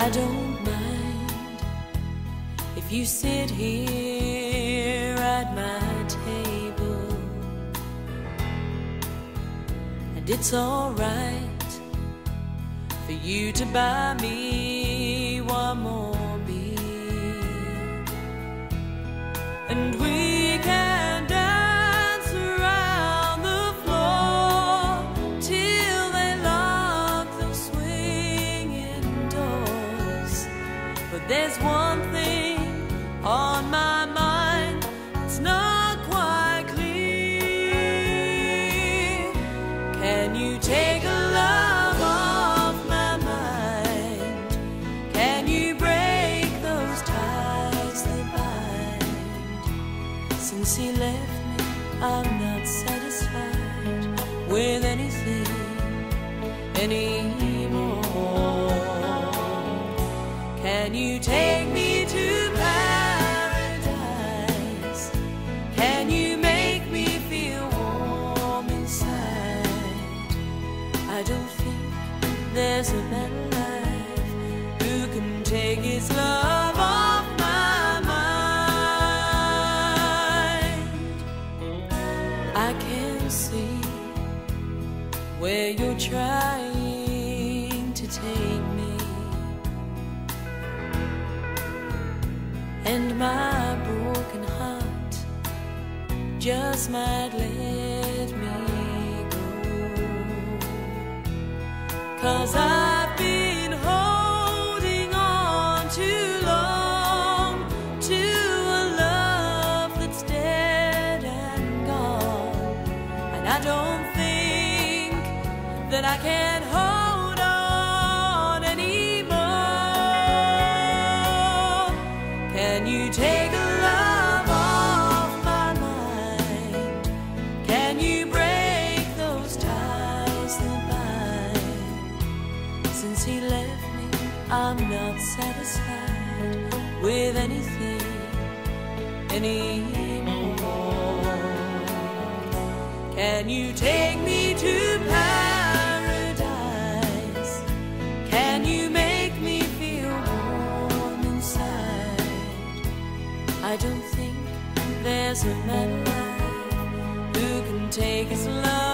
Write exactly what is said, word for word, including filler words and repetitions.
I don't mind if you sit here at my table, and it's alright for you to buy me one more beer, and we can dance around the floor till they lock the swinging doors. But there's one thing on my mind, it's not quite clear. Can you take a love off my mind? Can you break those ties that bind? Since he left me, I'm not satisfied with anything anymore. Can you take me to paradise? Can you make me feel warm inside? I don't think there's a man alive who can take his love off my mind. I can see where you're trying to take me, and my broken heart just might let me go. 'Cause I've been holding on too long to a love that's dead and gone, and I don't think that I can hold on anymore. Can you take a love off my mind? Can you break those ties that bind? Since he left me, I'm not satisfied with anything anymore. Can you take me to paradise? Can you make me feel warm inside? I don't think there's a man alive who can take his love